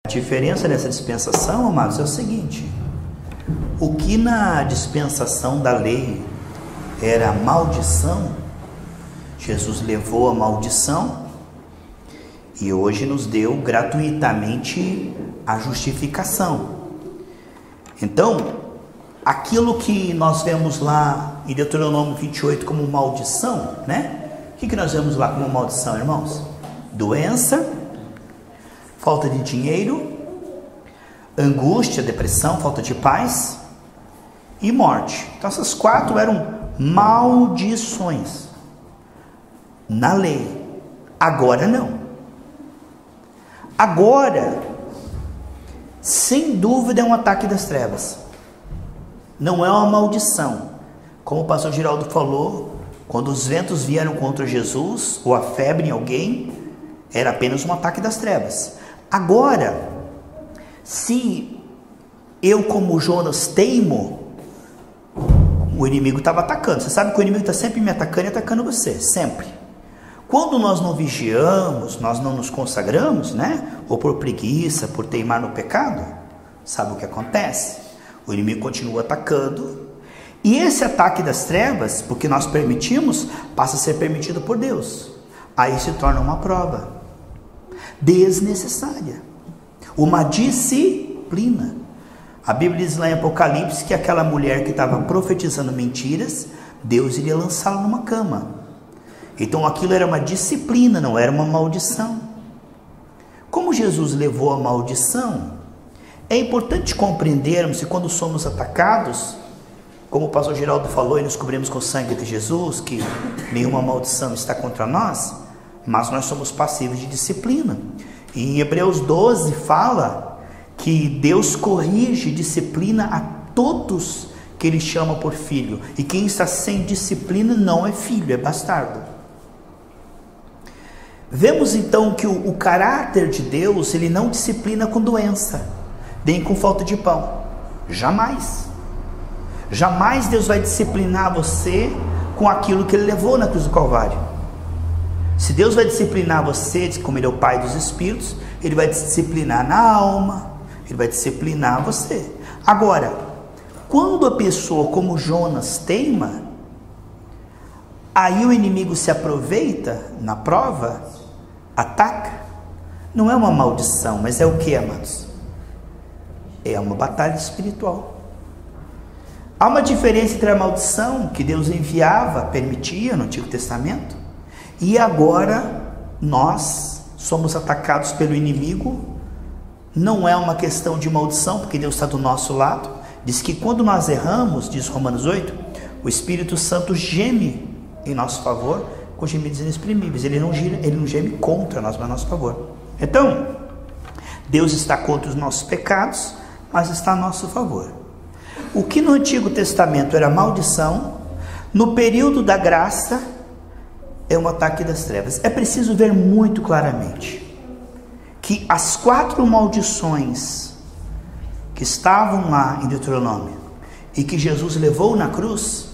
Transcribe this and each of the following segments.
A diferença dessa dispensação, amados, é o seguinte: o que na dispensação da lei era maldição, Jesus levou a maldição e hoje nos deu gratuitamente a justificação. Então, aquilo que nós vemos lá em Deuteronômio 28 como maldição, né? O que nós vemos lá como maldição, irmãos? Doença, falta de dinheiro, angústia, depressão, falta de paz e morte. Então essas quatro eram maldições na lei. Agora não. Agora, sem dúvida, é um ataque das trevas. Não é uma maldição. Como o pastor Giraldo falou, quando os ventos vieram contra Jesus, ou a febre em alguém, era apenas um ataque das trevas. Agora, se eu como Jonas teimo, o inimigo estava atacando. Você sabe que o inimigo está sempre me atacando e atacando você, sempre. Quando nós não vigiamos, nós não nos consagramos, né? Ou por preguiça, por teimar no pecado, sabe o que acontece? O inimigo continua atacando. E esse ataque das trevas, porque nós permitimos, passa a ser permitido por Deus. Aí se torna uma prova desnecessária, uma disciplina. A Bíblia diz lá em Apocalipse que aquela mulher que estava profetizando mentiras, Deus iria lançá-la numa cama. Então aquilo era uma disciplina, não era uma maldição. Como Jesus levou a maldição, é importante compreendermos que quando somos atacados, como o pastor Giraldo falou, e nos cobrimos com o sangue de Jesus, que nenhuma maldição está contra nós, mas nós somos passíveis de disciplina. E em Hebreus 12 fala que Deus corrige e disciplina a todos que Ele chama por filho. E quem está sem disciplina não é filho, é bastardo. Vemos então que o caráter de Deus, Ele não disciplina com doença, nem com falta de pão. Jamais. Jamais Deus vai disciplinar você com aquilo que Ele levou na cruz do Calvário. Se Deus vai disciplinar você, como Ele é o Pai dos Espíritos, Ele vai disciplinar na alma, Ele vai disciplinar você. Agora, quando a pessoa como Jonas teima, aí o inimigo se aproveita na prova, ataca. Não é uma maldição, mas é o que, amados? É uma batalha espiritual. Há uma diferença entre a maldição que Deus enviava, permitia no Antigo Testamento, e agora nós somos atacados pelo inimigo. Não é uma questão de maldição, porque Deus está do nosso lado. Diz que quando nós erramos, diz Romanos 8, o Espírito Santo geme em nosso favor com gemidos inexprimíveis. Ele não geme contra nós, mas a nosso favor. Então, Deus está contra os nossos pecados, mas está a nosso favor. O que no Antigo Testamento era maldição, no período da graça, é um ataque das trevas. É preciso ver muito claramente que as quatro maldições que estavam lá em Deuteronômio e que Jesus levou na cruz,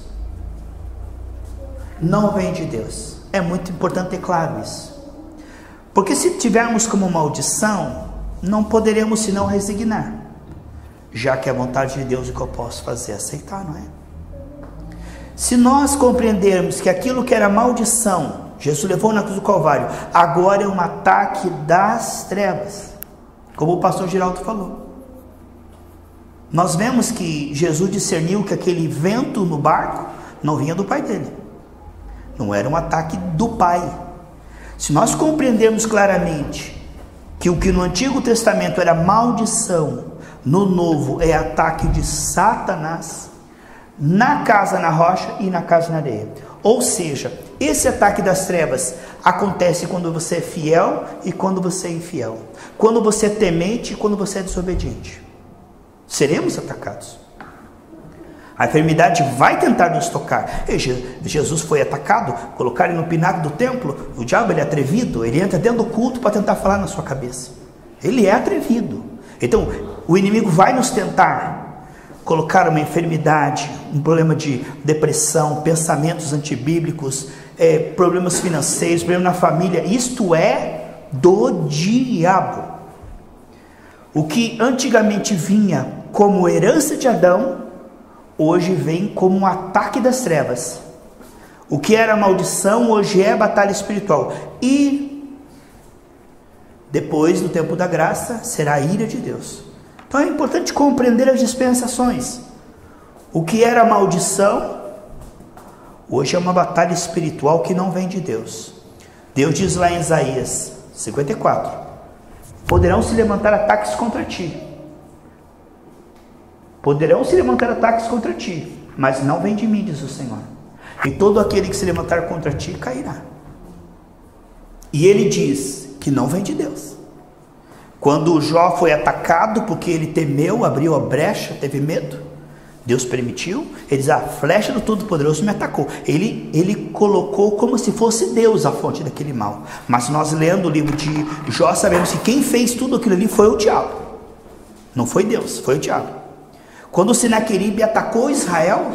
não vem de Deus. É muito importante ter claro isso. Porque se tivermos como maldição, não poderemos senão resignar, já que é a vontade de Deus o que eu posso fazer, aceitar, não é? Se nós compreendermos que aquilo que era maldição, Jesus levou na cruz do Calvário, agora é um ataque das trevas, como o pastor Giraldo falou. Nós vemos que Jesus discerniu que aquele vento no barco não vinha do pai dele, não era um ataque do pai. Se nós compreendermos claramente que o que no Antigo Testamento era maldição, no Novo é ataque de Satanás, na casa na rocha e na casa na areia. Ou seja, esse ataque das trevas acontece quando você é fiel e quando você é infiel, quando você é temente e quando você é desobediente. Seremos atacados. A enfermidade vai tentar nos tocar. Jesus foi atacado, colocaram ele no pináculo do templo. O diabo, ele é atrevido, ele entra dentro do culto para tentar falar na sua cabeça. Ele é atrevido. Então, o inimigo vai nos tentar colocar uma enfermidade, um problema de depressão, pensamentos antibíblicos, problemas financeiros, problema na família. Isto é do diabo. O que antigamente vinha como herança de Adão, hoje vem como um ataque das trevas. O que era maldição, hoje é batalha espiritual. E depois do tempo da graça, será a ira de Deus. Então é importante compreender as dispensações. O que era maldição, hoje é uma batalha espiritual que não vem de Deus. Deus diz lá em Isaías 54: poderão se levantar ataques contra ti. Poderão se levantar ataques contra ti, mas não vem de mim, diz o Senhor. E todo aquele que se levantar contra ti cairá. E ele diz que não vem de Deus. Quando Jó foi atacado porque ele temeu, abriu a brecha, teve medo, Deus permitiu. Ele diz: a flecha do Todo-Poderoso me atacou. Ele colocou como se fosse Deus a fonte daquele mal. Mas nós, lendo o livro de Jó, sabemos que quem fez tudo aquilo ali foi o diabo. Não foi Deus, foi o diabo. Quando Senaqueribe atacou Israel,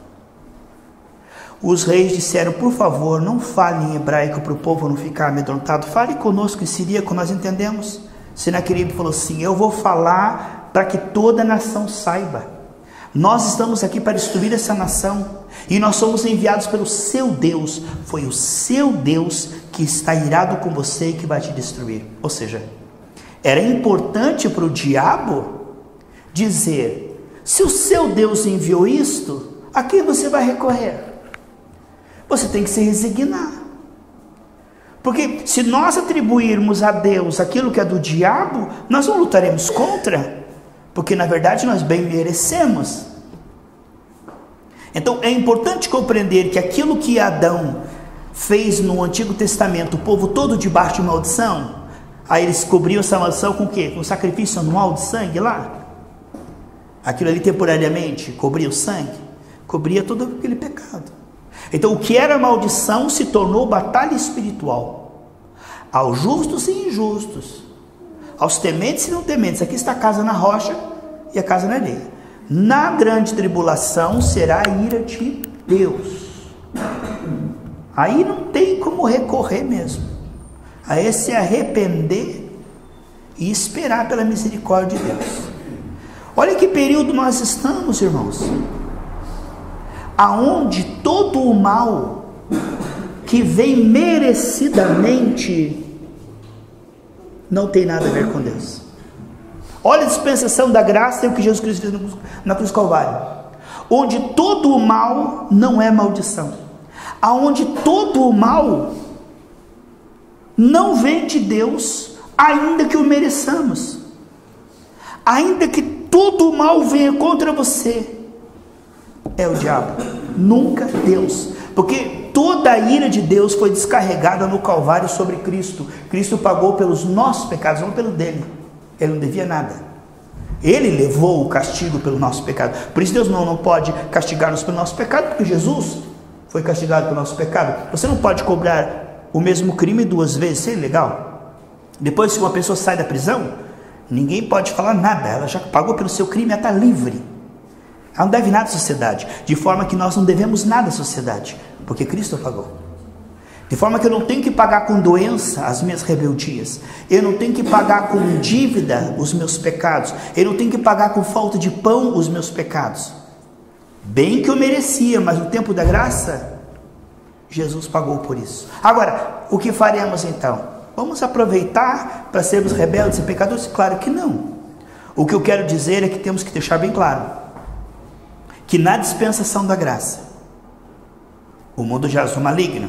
os reis disseram: por favor, não fale em hebraico para o povo não ficar amedrontado. Fale conosco em siríaco, nós entendemos. Senaqueribe falou assim: eu vou falar para que toda a nação saiba. Nós estamos aqui para destruir essa nação, e nós somos enviados pelo seu Deus. Foi o seu Deus que está irado com você e que vai te destruir. Ou seja, era importante para o diabo dizer: se o seu Deus enviou isto, a quem você vai recorrer? Você tem que se resignar. Porque se nós atribuirmos a Deus aquilo que é do diabo, nós não lutaremos contra, porque na verdade nós bem merecemos. Então é importante compreender que aquilo que Adão fez no Antigo Testamento, o povo todo debaixo de maldição, aí eles cobriam essa maldição com o quê? Com o sacrifício anual de sangue lá. Aquilo ali temporariamente cobria o sangue, cobria todo aquele pecado. Então o que era maldição se tornou batalha espiritual. Aos justos e injustos, aos tementes e não tementes. Aqui está a casa na rocha e a casa na areia. Na grande tribulação será a ira de Deus. Aí não tem como recorrer mesmo. Aí é se arrepender e esperar pela misericórdia de Deus. Olha que período nós estamos, irmãos, aonde todo o mal que vem merecidamente não tem nada a ver com Deus. Olha a dispensação da graça e o que Jesus Cristo fez na cruz do Calvário, onde todo o mal não é maldição, aonde todo o mal não vem de Deus, ainda que o mereçamos, ainda que todo o mal venha contra você, é o diabo, nunca Deus, porque toda a ira de Deus foi descarregada no Calvário sobre Cristo. Cristo pagou pelos nossos pecados, não pelo dele. Ele não devia nada. Ele levou o castigo pelo nosso pecado. Por isso Deus não pode castigar-nos pelo nosso pecado, porque Jesus foi castigado pelo nosso pecado. Você não pode cobrar o mesmo crime duas vezes, isso é ilegal. Depois, se uma pessoa sai da prisão, ninguém pode falar nada, ela já pagou pelo seu crime, ela está livre. Ela não deve nada à sociedade, de forma que nós não devemos nada à sociedade, porque Cristo pagou. De forma que eu não tenho que pagar com doença as minhas rebeldias, eu não tenho que pagar com dívida os meus pecados, eu não tenho que pagar com falta de pão os meus pecados. Bem que eu merecia, mas no tempo da graça, Jesus pagou por isso. Agora, o que faremos então? Vamos aproveitar para sermos rebeldes e pecadores? Claro que não. O que eu quero dizer é que temos que deixar bem claro que na dispensação da graça, o mundo jaz no maligno.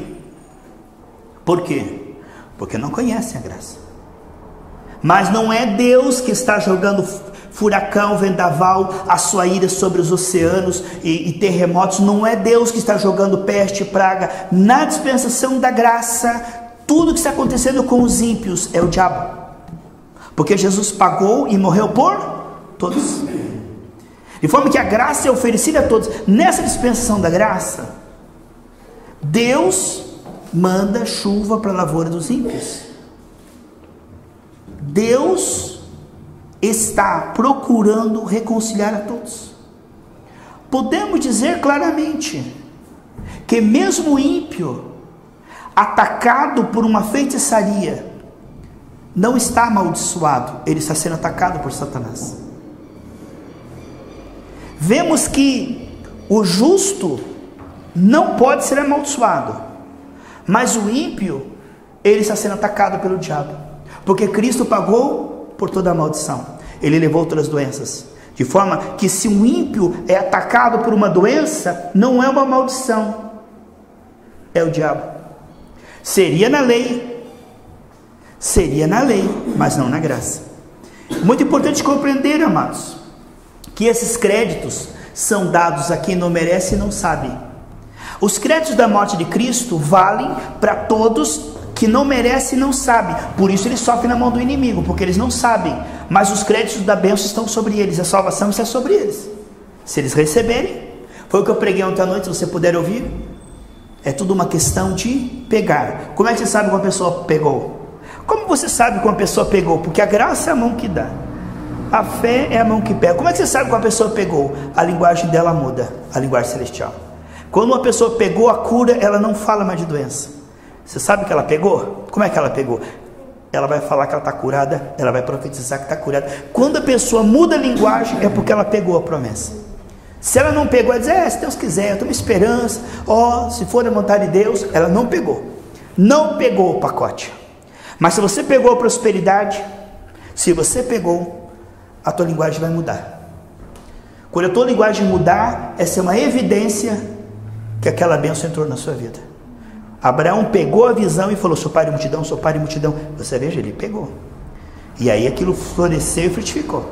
Por quê? Porque não conhecem a graça. Mas não é Deus que está jogando furacão, vendaval, a sua ira sobre os oceanos e terremotos. Não é Deus que está jogando peste e praga. Na dispensação da graça, tudo que está acontecendo com os ímpios é o diabo. Porque Jesus pagou e morreu por todos. De forma que a graça é oferecida a todos. Nessa dispensação da graça, Deus manda chuva para a lavoura dos ímpios. Deus está procurando reconciliar a todos. Podemos dizer claramente que mesmo o ímpio, atacado por uma feitiçaria, não está amaldiçoado, ele está sendo atacado por Satanás. Vemos que o justo não pode ser amaldiçoado, mas o ímpio, ele está sendo atacado pelo diabo, porque Cristo pagou por toda a maldição, ele levou todas as doenças, de forma que se um ímpio é atacado por uma doença, não é uma maldição, é o diabo. Seria na lei, mas não na graça. Muito importante compreender, amados, que esses créditos são dados a quem não merece e não sabe. Os créditos da morte de Cristo valem para todos que não merecem e não sabem. Por isso eles sofrem na mão do inimigo, porque eles não sabem. Mas os créditos da bênção estão sobre eles, a salvação está sobre eles. Se eles receberem, foi o que eu preguei ontem à noite, se você puder ouvir. É tudo uma questão de pegar. Como é que você sabe que uma pessoa pegou? Como você sabe que uma pessoa pegou? Porque a graça é a mão que dá, a fé é a mão que pega. Como é que você sabe que uma pessoa pegou? A linguagem dela muda, a linguagem celestial. Quando uma pessoa pegou a cura, ela não fala mais de doença. Você sabe que ela pegou? Como é que ela pegou? Ela vai falar que ela está curada, ela vai profetizar que está curada. Quando a pessoa muda a linguagem, é porque ela pegou a promessa. Se ela não pegou, ela diz, se Deus quiser, eu tenho uma esperança, se for a vontade de Deus. Ela não pegou o pacote. Mas se você pegou a prosperidade, se você pegou, a tua linguagem vai mudar. Quando a tua linguagem mudar, essa é uma evidência que aquela bênção entrou na sua vida. Abraão pegou a visão e falou, sou pai de multidão, sou pai de multidão. Você veja, ele pegou. E aí aquilo floresceu e frutificou.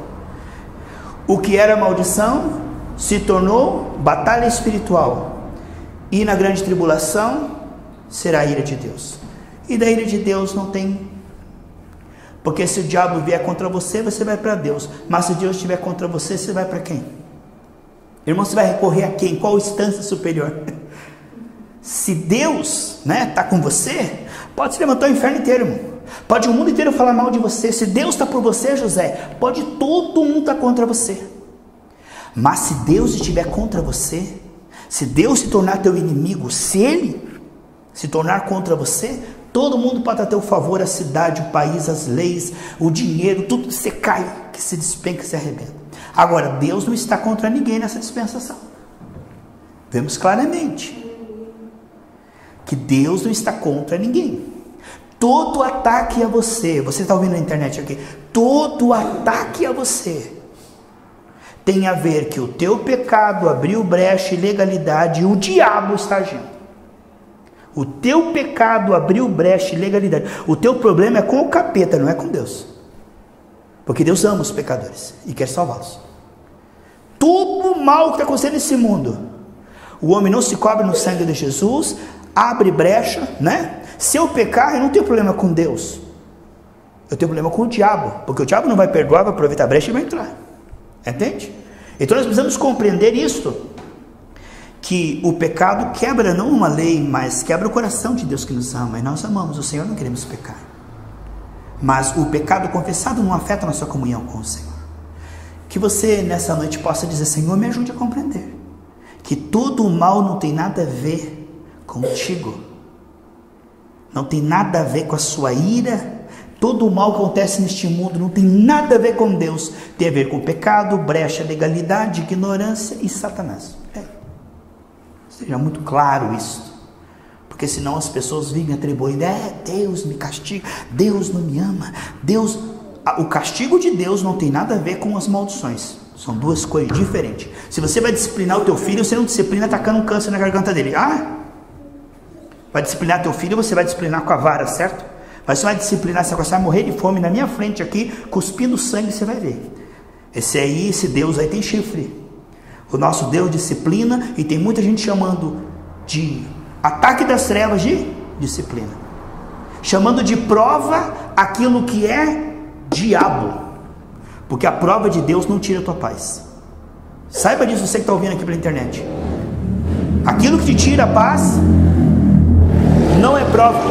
O que era maldição se tornou batalha espiritual. E na grande tribulação será a ira de Deus. E da ira de Deus não tem. Porque se o diabo vier contra você, você vai para Deus. Mas se Deus estiver contra você, você vai para quem? Irmão, você vai recorrer a quem? Qual instância superior? Se Deus está com você, pode se levantar o inferno inteiro, irmão. Pode o mundo inteiro falar mal de você. Se Deus está por você, José, pode todo mundo estar contra você. Mas se Deus estiver contra você, se Deus se tornar teu inimigo, se Ele se tornar contra você, todo mundo pode a teu favor, a cidade, o país, as leis, o dinheiro, tudo você cai, que se despenca, se arrebenta. Agora, Deus não está contra ninguém nessa dispensação. Vemos claramente que Deus não está contra ninguém. Todo ataque a você, você está ouvindo na internet aqui, todo ataque a você tem a ver que o teu pecado abriu brecha, ilegalidade, e o diabo está agindo. O teu pecado abriu brecha, ilegalidade. O teu problema é com o capeta, não é com Deus. Porque Deus ama os pecadores e quer salvá-los. Tudo mal que está acontecendo nesse mundo, o homem não se cobre no sangue de Jesus, abre brecha, Se eu pecar, eu não tenho problema com Deus, eu tenho problema com o diabo, porque o diabo não vai perdoar, vai aproveitar a brecha e vai entrar. Entende? Então nós precisamos compreender isto, que o pecado quebra não uma lei, mas quebra o coração de Deus que nos ama, e nós amamos o Senhor, não queremos pecar. Mas o pecado confessado não afeta a nossa comunhão com o Senhor. Que você nessa noite possa dizer, Senhor, me ajude a compreender que todo o mal não tem nada a ver contigo, não tem nada a ver com a sua ira. Todo o mal que acontece neste mundo não tem nada a ver com Deus, tem a ver com o pecado, brecha, legalidade, ignorância e Satanás. Seja muito claro isso, porque senão as pessoas vivem atribuindo, Deus me castiga, Deus não me ama, o castigo de Deus não tem nada a ver com as maldições, são duas coisas diferentes. Se você vai disciplinar o teu filho, você não disciplina atacando um câncer na garganta dele. Vai disciplinar teu filho, você vai disciplinar com a vara, certo? Mas você vai disciplinar, você vai morrer de fome na minha frente aqui, cuspindo sangue, você vai ver. Esse Deus aí tem chifre. O nosso Deus disciplina, e tem muita gente chamando de ataque das trevas de disciplina, chamando de prova aquilo que é diabo, porque a prova de Deus não tira a tua paz. Saiba disso, você que está ouvindo aqui pela internet. Aquilo que te tira a paz não é prova.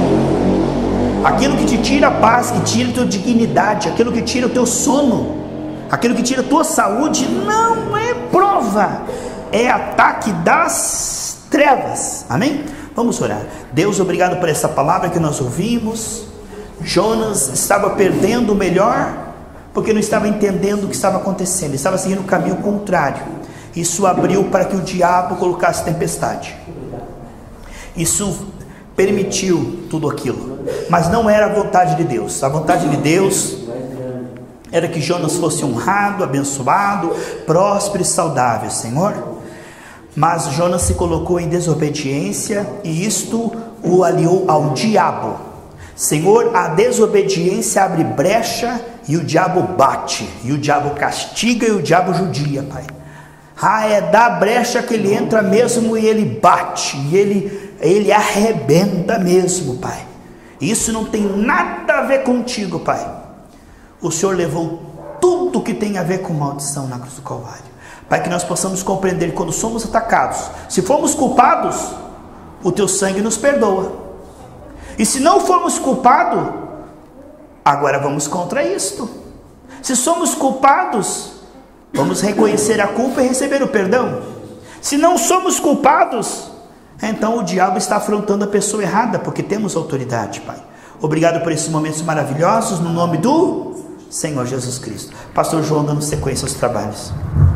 Aquilo que te tira a paz, que tira a tua dignidade, aquilo que tira o teu sono, aquilo que tira a tua saúde, não é prova, é ataque das trevas. Amém? Vamos orar. Deus, obrigado por essa palavra que nós ouvimos. Jonas estava perdendo o melhor porque não estava entendendo o que estava acontecendo, ele estava seguindo o caminho contrário. Isso abriu para que o diabo colocasse tempestade. Isso permitiu tudo aquilo, mas não era a vontade de Deus. A vontade de Deus era que Jonas fosse honrado, abençoado, próspero e saudável, Senhor. Mas Jonas se colocou em desobediência e isto o aliou ao diabo. Senhor, a desobediência abre brecha e o diabo bate, e o diabo castiga e o diabo judia, Pai. É da brecha que ele entra mesmo e ele bate, e ele arrebenta mesmo, Pai. Isso não tem nada a ver contigo, Pai. O Senhor levou tudo que tem a ver com maldição na cruz do Calvário. Pai, que nós possamos compreender quando somos atacados, se formos culpados, o teu sangue nos perdoa. E se não formos culpados, agora vamos contra isto. Se somos culpados, vamos reconhecer a culpa e receber o perdão. Se não somos culpados, então o diabo está afrontando a pessoa errada, porque temos autoridade, Pai. Obrigado por esses momentos maravilhosos, no nome do Senhor Jesus Cristo. Pastor João dando sequência aos trabalhos.